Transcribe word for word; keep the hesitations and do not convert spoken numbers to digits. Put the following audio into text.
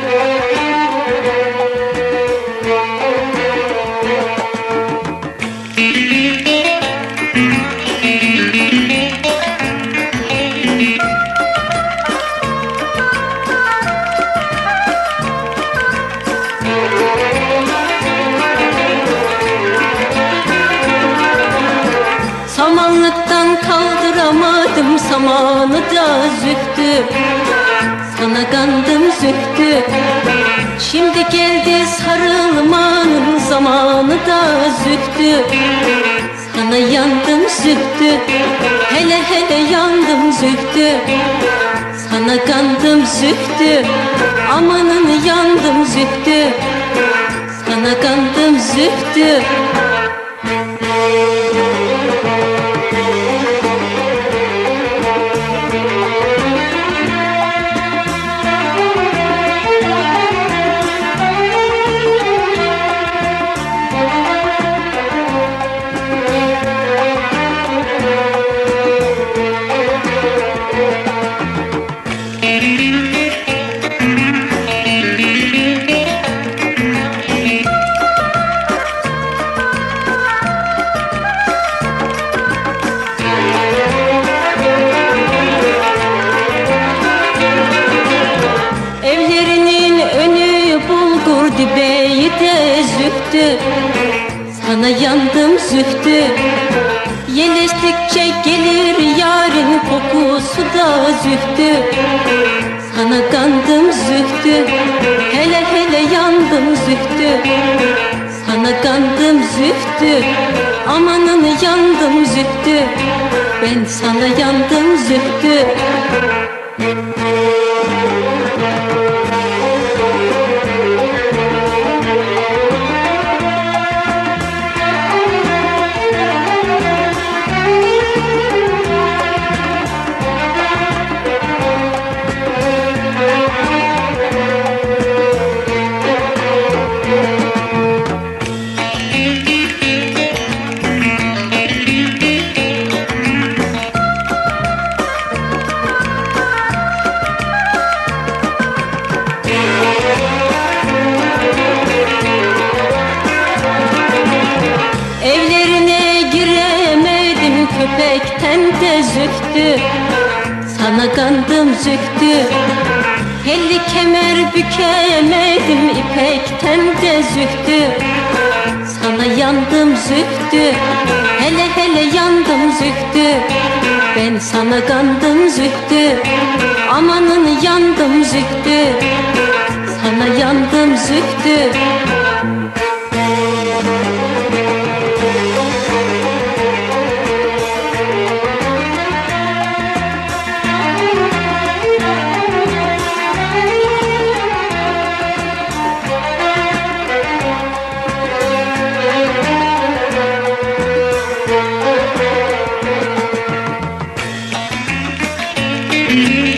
Samanlıktan kaldıramadım samanı da zühtü. Sana kandım zühtü. Şimdi geldi sarılmanın zamanı da zühtü. Sana yandım zühtü. Hele hele yandım zühtü. Sana kandım zühtü. Amanın yandım zühtü. Sana kandım zühtü. Evlerinin önü bulgur dibeği de zühtü. Sana yandım zühtü. Yelestikçe gelir yarın kokusu da zühtü. Sana kandım zühtü. Hele hele yandım zühtü. Sana kandım zühtü. Amanın yandım zühtü. Ben sana yandım zühtü. Evlerine giremedim köpekten de zühtü. Sana kandım zühtü. Helli kemer bükemedim ipekten de zühtü. Sana yandım zühtü. Hele hele yandım zühtü. Ben sana kandım zühtü. Amanın yandım zühtü. Sana yandım zühtü. Mm-hmm.